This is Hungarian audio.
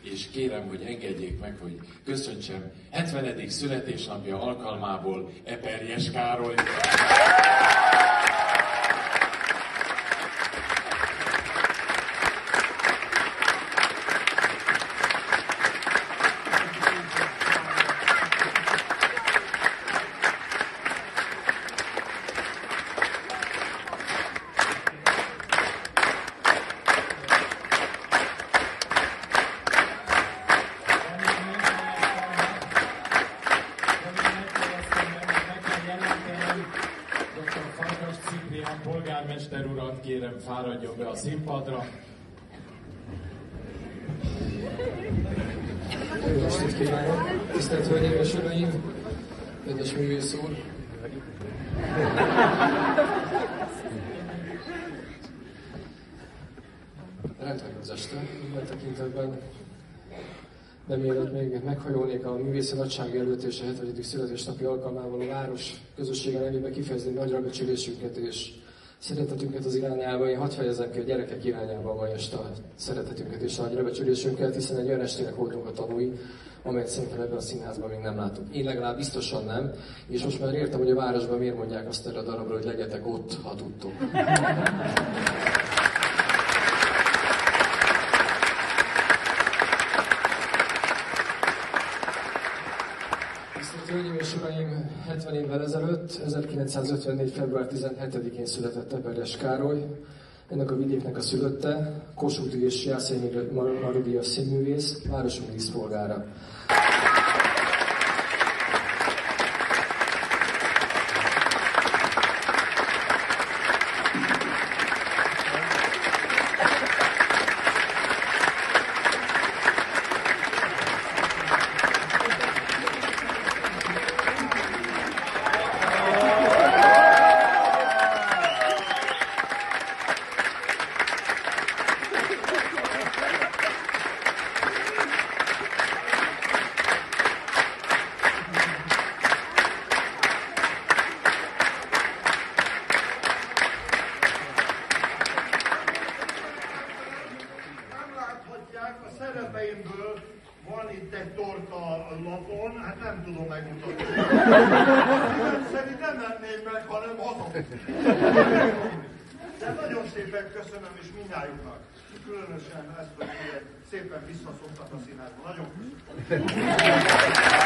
és kérem, hogy engedjék meg, hogy köszöntsem 70. születésnapja alkalmából Eperjes Károly. Polgármester urat kérem, fáradjon be a színpadra. Jó estét kívánok! Tisztelt Hölgyeim és Uraim! Kedves művész úr! Rendben az este, minden tekintetben. De mielőtt még meghajolnék a művészi nagyság előtt és a 70. születésnapi alkalmával a város közössége nevében kifejezni nagyra becsülésünket és szeretetünket az irányába. Én hadd fejezem ki a gyerekek irányába ma este a szeretetünket és a nagyra becsülésünket, hiszen egy olyan estének voltunk a tanúi, amelyet szerintem ebben a színházban még nem látunk. Én legalább biztosan nem, és most már értem, hogy a városban miért mondják azt erre a darabra, hogy legyetek ott, ha tudtok. Hölgyeim és Uraim, 70 évvel ezelőtt, 1954. február 17-én született Eperjes Károly. Ennek a vidéknek a szülötte, Kossuth és Jászai Marudíjas színművész, városunk díszpolgára. Szerepeimből van itt egy torta a lapon, hát nem tudom megmutatni. Szerint nem lenném meg, hanem haza. De nagyon szépen köszönöm is mindnyájuknak. Különösen ezt, hogy szépen visszaszoktak a színházba. Nagyon köszönöm.